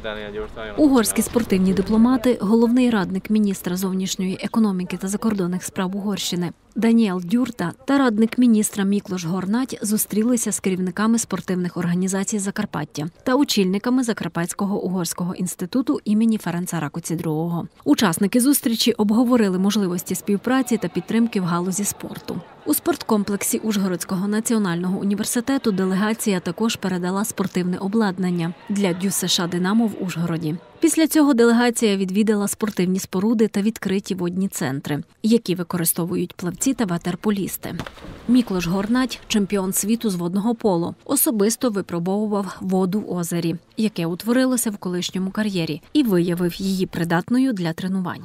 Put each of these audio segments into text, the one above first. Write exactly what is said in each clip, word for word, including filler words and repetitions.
Угорські спортивні дипломати, головний радник міністра зовнішньої економіки та закордонних справ Угорщини Даніел Дюрта та радник міністра Міклош Горнать зустрілися з керівниками спортивних організацій Закарпаття та очільниками Закарпатського угорського інституту імені Ференца Ракоці другого. Учасники зустрічі обговорили можливості співпраці та підтримки в галузі спорту. У спорткомплексі Ужгородського національного університету делегація також передала спортивне обладнання для ДЮСШ «Динамо» в Ужгороді. Після цього делегація відвідала спортивні споруди та відкриті водні центри, які використовують плавці та ватерполісти. Міклош Горнать, чемпіон світу з водного поло, особисто випробовував воду в озері, яке утворилося в колишньому кар'єрі, і виявив її придатною для тренувань.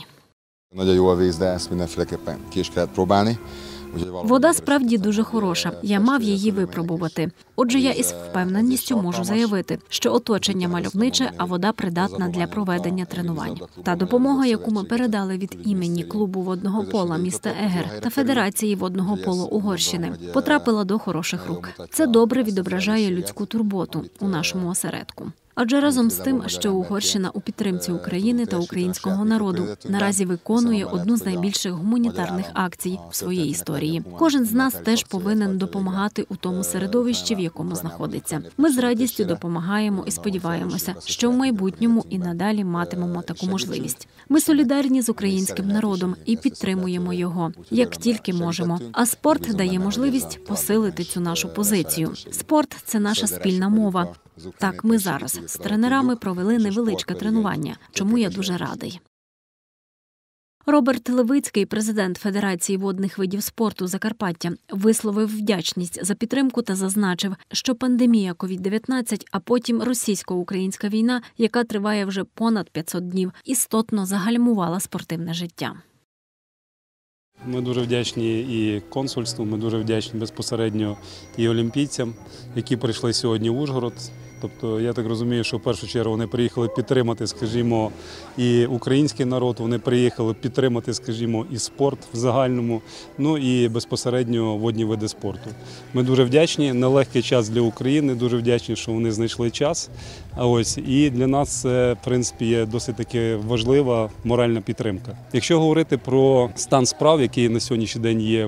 Вода справді дуже хороша. Я мав її випробувати. Отже, я із впевненістю можу заявити, що оточення мальовниче, а вода придатна для проведення тренувань. Та допомога, яку ми передали від імені клубу водного пола міста Егер та Федерації водного поло Угорщини, потрапила до хороших рук. Це добре відображає людську турботу у нашому осередку. Адже разом з тим, що Угорщина у підтримці України та українського народу наразі виконує одну з найбільших гуманітарних акцій в своїй історії. Кожен з нас теж повинен допомагати у тому середовищі, в якому знаходиться. Ми з радістю допомагаємо і сподіваємося, що в майбутньому і надалі матимемо таку можливість. Ми солідарні з українським народом і підтримуємо його, як тільки можемо. А спорт дає можливість посилити цю нашу позицію. Спорт – це наша спільна мова. Так, ми зараз з тренерами провели невеличке тренування, чому я дуже радий. Роберт Левицький, президент Федерації водних видів спорту Закарпаття, висловив вдячність за підтримку та зазначив, що пандемія ковід дев'ятнадцять, а потім російсько-українська війна, яка триває вже понад п'ятсот днів, істотно загальмувала спортивне життя. Ми дуже вдячні і консульству, ми дуже вдячні безпосередньо і олімпійцям, які прийшли сьогодні в Ужгород. Тобто, я так розумію, що в першу чергу вони приїхали підтримати, скажімо, і український народ, вони приїхали підтримати, скажімо, і спорт в загальному, ну і безпосередньо водні види спорту. Ми дуже вдячні, нелегкий час для України, дуже вдячні, що вони знайшли час. А ось, і для нас це, в принципі, є досить таки важлива моральна підтримка. Якщо говорити про стан справ, який на сьогоднішній день є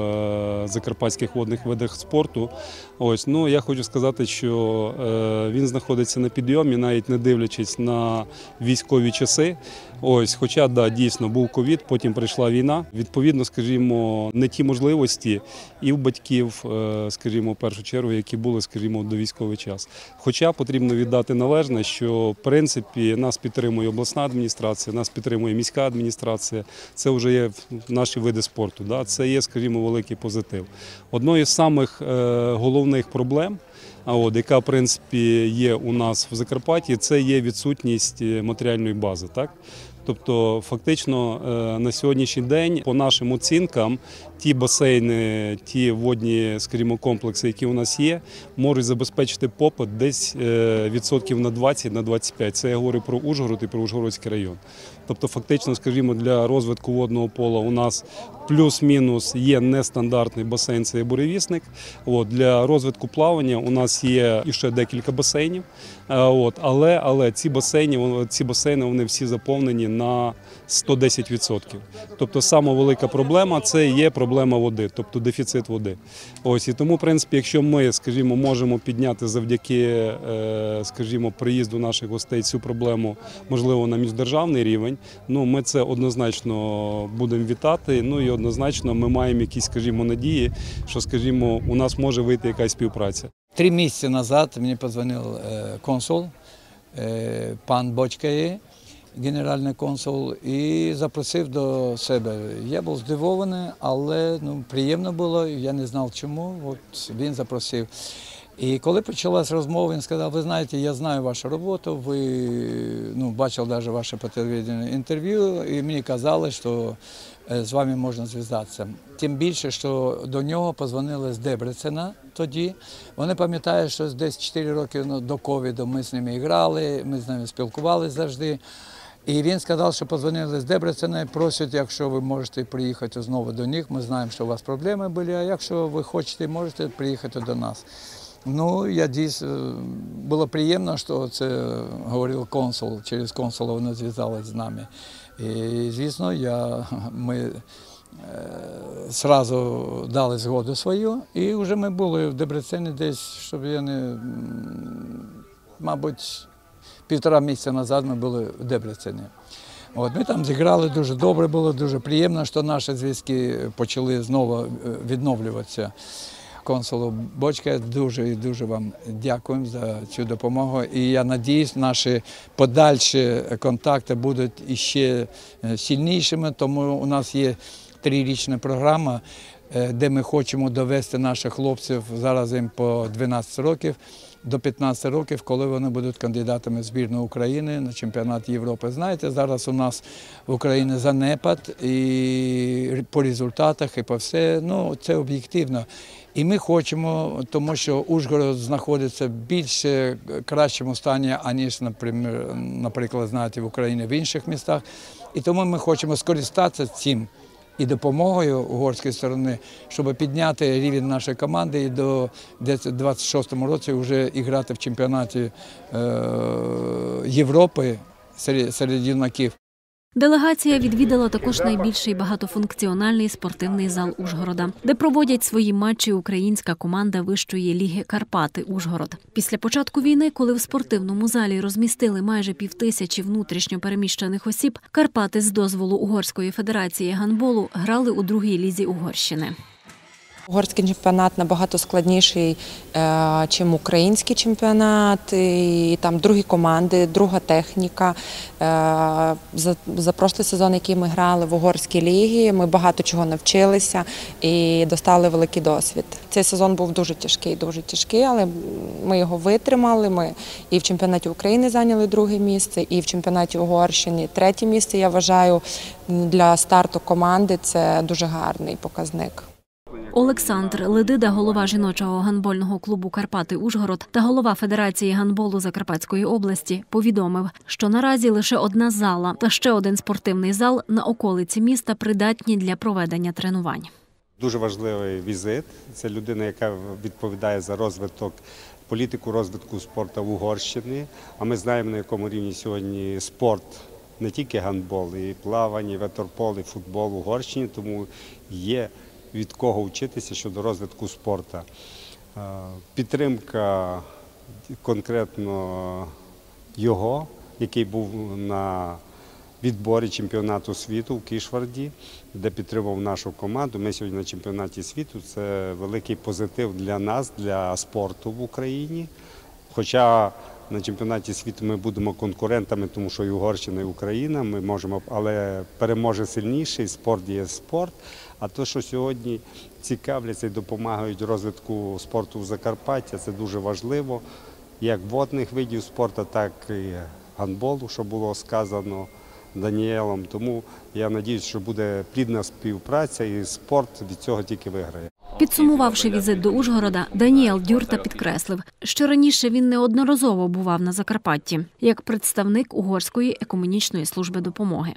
в закарпатських водних видах спорту, ось, ну, я хочу сказати, що е, він знаходиться на підйомі, навіть не дивлячись на військові часи. Ось, хоча, да, дійсно, був ковід, потім прийшла війна. Відповідно, скажімо, не ті можливості і в батьків, скажімо, в першу чергу, які були, скажімо, до військовий час. Хоча потрібно віддати належне, що, в принципі, нас підтримує обласна адміністрація, нас підтримує міська адміністрація. Це вже є наші види спорту, да? Це є, скажімо, великий позитив. Одною з самих головних проблем, А от, яка, в принципі, є у нас в Закарпатті, це є відсутність матеріальної бази. Так? Тобто, фактично, на сьогоднішній день, по нашим оцінкам, ті басейни, ті водні, скажімо, комплекси, які у нас є, можуть забезпечити попит десь відсотків на двадцять - на двадцять п'ять. Це я говорю про Ужгород і про Ужгородський район. Тобто, фактично, скажімо, для розвитку водного пола у нас плюс-мінус є нестандартний басейн, це є буревісник. От, для розвитку плавання у нас є ще декілька басейнів. От, але, але ці басейни, ці басейни вони всі заповнені на сто десять відсотків. Тобто, сама велика проблема – це є проблема води, тобто дефіцит води. Ось, і тому, в принципі, якщо ми, скажімо, можемо підняти завдяки, скажімо, приїзду наших гостей цю проблему, можливо, на міждержавний рівень, ну, ми це однозначно будемо вітати, ну, і однозначно ми маємо якісь, скажімо, надії, що, скажімо, у нас може вийти якась співпраця. Три місяці назад мені подзвонив консул, пан Бочкає, генеральний консул, і запросив до себе. Я був здивований, але ну, приємно було, я не знав чому, от він запросив. І коли почалась розмова, він сказав, ви знаєте, я знаю вашу роботу, ви ну, бачив навіть ваше по телевізійному інтерв'ю, і мені казали, що з вами можна зв'язатися. Тим більше, що до нього подзвонили з Дебрецена тоді. Вони пам'ятають, що десь чотири роки до ковіду ми з ними грали, ми з ними спілкувалися завжди. І він сказав, що подзвонили з Дебрецена і просять, якщо ви можете приїхати знову до них, ми знаємо, що у вас проблеми були, а якщо ви хочете, можете приїхати до нас. Ну, я дійсно, було приємно, що це говорив консул, через консула вони зв'язалися з нами. І, звісно, я, ми одразу дали згоду свою, і вже ми були в Дебрецені десь, щоб я не, мабуть, півтора місяця назад ми були в Дебрецені. От, ми там зіграли, дуже добре було, дуже приємно, що наші зв'язки почали знову відновлюватися. Консулу Бочка, дуже і дуже вам дякуємо за цю допомогу. І я сподіваюся, наші подальші контакти будуть іще сильнішими, тому у нас є трирічна програма, де ми хочемо довести наших хлопців, зараз їм по дванадцять років, до п'ятнадцяти років, коли вони будуть кандидатами в збірну України на чемпіонат Європи. Знаєте, зараз у нас в Україні занепад і по результатах, і по все, ну, це об'єктивно. І ми хочемо, тому що Ужгород знаходиться в більш кращому стані, аніж, наприклад, знаєте, в Україні в інших містах. І тому ми хочемо скористатися цим і допомогою угорської сторони, щоб підняти рівень нашої команди і до двадцять шостому році вже грати в чемпіонаті Європи серед юнаків. Делегація відвідала також найбільший багатофункціональний спортивний зал Ужгорода, де проводять свої матчі українська команда Вищої ліги «Карпати» Ужгород. Після початку війни, коли в спортивному залі розмістили майже півтисячі внутрішньо переміщених осіб, «Карпати» з дозволу Угорської федерації гандболу грали у другій лізі Угорщини. Угорський чемпіонат набагато складніший, ніж український чемпіонат. І там другі команди, друга техніка. За, за прошлий сезон, який ми грали в угорській лігі, ми багато чого навчилися і достали великий досвід. Цей сезон був дуже тяжкий, дуже тяжкий, але ми його витримали. Ми і в чемпіонаті України зайняли друге місце, і в чемпіонаті Угорщини третє місце. Я вважаю, для старту команди це дуже гарний показник. Олександр Ледида, голова жіночого гандбольного клубу «Карпати Ужгород» та голова Федерації гандболу Закарпатської області, повідомив, що наразі лише одна зала та ще один спортивний зал на околиці міста придатні для проведення тренувань. Дуже важливий візит. Це людина, яка відповідає за розвиток, політику розвитку спорту в Угорщині. А ми знаємо, на якому рівні сьогодні спорт, не тільки гандбол, і плавання, і ветерпол, і футбол в Угорщині, тому є від кого вчитися щодо розвитку спорту. Підтримка конкретно його, який був на відборі чемпіонату світу в Кішварді, де підтримав нашу команду. Ми сьогодні на чемпіонаті світу. Це великий позитив для нас, для спорту в Україні. Хоча на чемпіонаті світу ми будемо конкурентами, тому що і Угорщина, і Україна, ми можемо, але переможе сильніший, спорт є спорт. А те, що сьогодні цікавляться і допомагають розвитку спорту в Закарпатті, це дуже важливо, як водних видів спорту, так і гандболу, що було сказано Даніелом. Тому я сподіваюся, що буде плідна співпраця і спорт від цього тільки виграє. Підсумувавши візит до Ужгорода, Даніел Дюрта підкреслив, що раніше він неодноразово бував на Закарпатті, як представник Угорської екуменічної служби допомоги.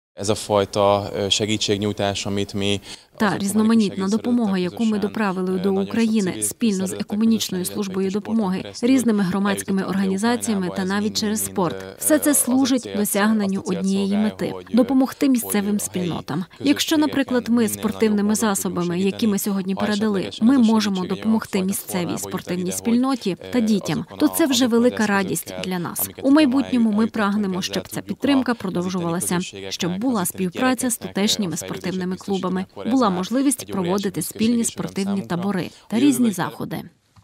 Та різноманітна допомога, яку ми доправили до України спільно з екуменічною службою допомоги, різними громадськими організаціями та навіть через спорт. Все це служить досягненню однієї мети – допомогти місцевим спільнотам. Якщо, наприклад, ми спортивними засобами, які ми сьогодні передали, ми можемо допомогти місцевій спортивній спільноті та дітям, то це вже велика радість для нас. У майбутньому ми прагнемо, щоб ця підтримка продовжувалася, щоб була співпраця з тутешніми спортивними клубами, була можливість проводити спільні спортивні табори та різні заходи.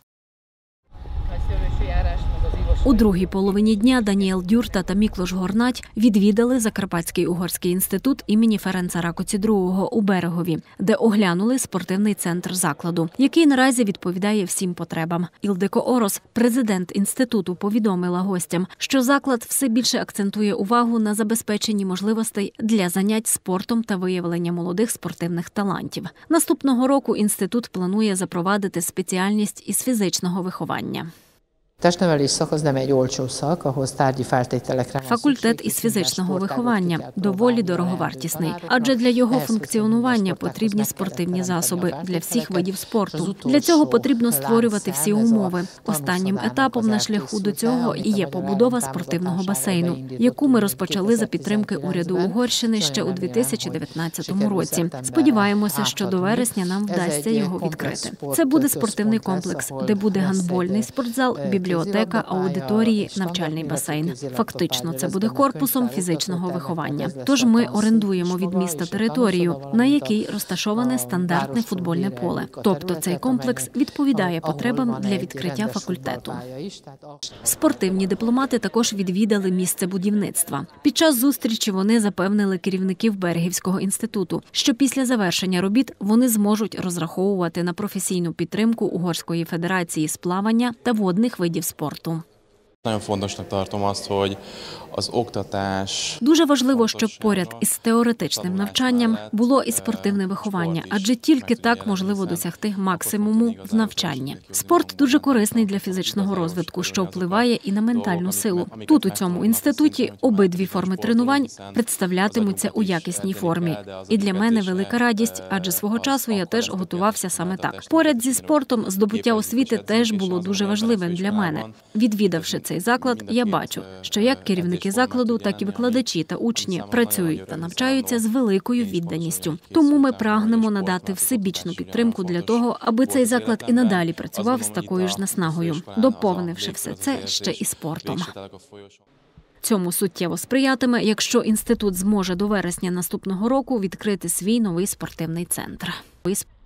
У другій половині дня Даніел Дюрта та Міклош Горнать відвідали Закарпатський угорський інститут імені Ференца Ракоці другого у Берегові, де оглянули спортивний центр закладу, який наразі відповідає всім потребам. Ілдико Орос, президент інституту, повідомила гостям, що заклад все більше акцентує увагу на забезпеченні можливостей для занять спортом та виявлення молодих спортивних талантів. Наступного року інститут планує запровадити спеціальність із фізичного виховання. Testnevelés szak az nem egy olcsó szak, ahhoz tárgyi feltételekre van Факультет із фізичного виховання доволі дороговартісний, адже для його функціонування потрібні спортивні засоби для всіх видів спорту. Для цього потрібно створювати всі умови. Останнім етапом на шляху до цього і є побудова спортивного басейну, яку ми розпочали за підтримки уряду Угорщини ще у дві тисячі дев'ятнадцятому році. Сподіваємося, що до вересня нам вдасться його відкрити. Це буде спортивний комплекс, де буде гандбольний спортзал, бібліотека, аудиторії, навчальний басейн. Фактично, це буде корпусом фізичного виховання. Тож ми орендуємо від міста територію, на якій розташоване стандартне футбольне поле. Тобто цей комплекс відповідає потребам для відкриття факультету. Спортивні дипломати також відвідали місце будівництва. Під час зустрічі вони запевнили керівників Берегівського інституту, що після завершення робіт вони зможуть розраховувати на професійну підтримку Угорської федерації з плавання та водних видів спорту. Nagyon fontosnak tartom azt, hogy az oktatás... Дуже важливо, щоб поряд із теоретичним навчанням було і спортивне виховання, адже тільки так можливо досягти максимуму в навчанні. Спорт дуже корисний для фізичного розвитку, що впливає і на ментальну силу. Тут, у цьому інституті, обидві форми тренувань представлятимуться у якісній формі. І для мене велика радість, адже свого часу я теж готувався саме так. Поряд зі спортом здобуття освіти теж було дуже важливим для мене. Відвідавши цей заклад, я бачу, що як керівники закладу, так і викладачі та учні працюють та навчаються з великою відданістю. Тому ми прагнемо надати всебічну підтримку для того, аби цей заклад і надалі працював з такою ж наснагою, доповнивши все це ще і спортом. Цьому суттєво сприятиме, якщо інститут зможе до вересня наступного року відкрити свій новий спортивний центр.